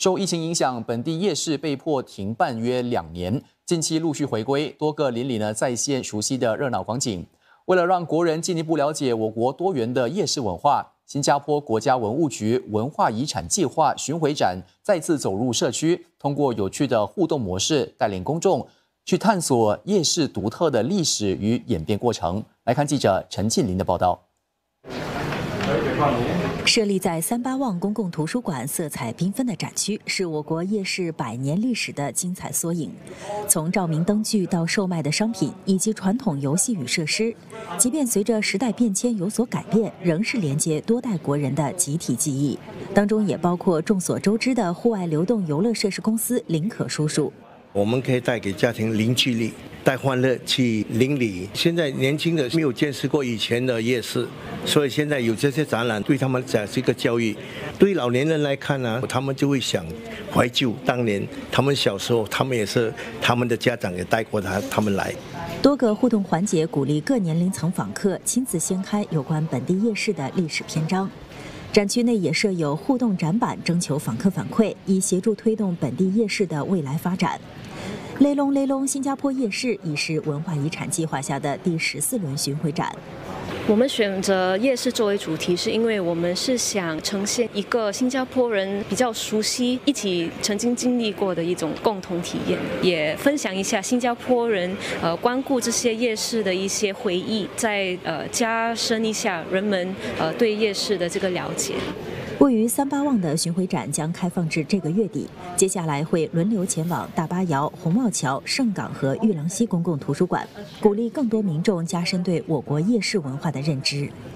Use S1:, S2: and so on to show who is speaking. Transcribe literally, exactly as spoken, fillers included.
S1: 受疫情影响，本地夜市被迫停办约两年，近期陆续回归，多个邻里呢再现熟悉的热闹光景。为了让国人进一步了解我国多元的夜市文化，新加坡国家文物局文化遗产计划巡回展再次走入社区，通过有趣的互动模式，带领公众去探索夜市独特的历史与演变过程。来看记者陈庆林的报道。
S2: 设立在三八旺公共图书馆色彩缤纷的展区，是我国夜市百年历史的精彩缩影。从照明灯具到售卖的商品，以及传统游戏与设施，即便随着时代变迁有所改变，仍是连接多代国人的集体记忆。当中也包括众所周知的户外流动游乐设施公司林可叔叔。
S3: 我们可以带给家庭凝聚力，带欢乐去邻里。现在年轻的没有见识过以前的夜市，所以现在有这些展览，对他们讲是一个教育。对老年人来看呢，他们就会想怀旧当年他们小时候，他们也是他们的家长也带过他他们来。
S2: 多个互动环节鼓励各年龄层访客亲自掀开有关本地夜市的历史篇章。展区内也设有互动展板，征求访客反馈，以协助推动本地夜市的未来发展。雷龙雷龙新加坡夜市已是文化遗产计划下的第十四轮巡回展。
S4: 我们选择夜市作为主题，是因为我们是想呈现一个新加坡人比较熟悉、一起曾经经历过的一种共同体验，也分享一下新加坡人呃光顾这些夜市的一些回忆，再呃加深一下人们呃对夜市的这个了解。
S2: 位于三八旺的巡回展将开放至这个月底，接下来会轮流前往大巴窑、红帽桥、盛港和玉郎溪公共图书馆，鼓励更多民众加深对我国夜市文化的认知。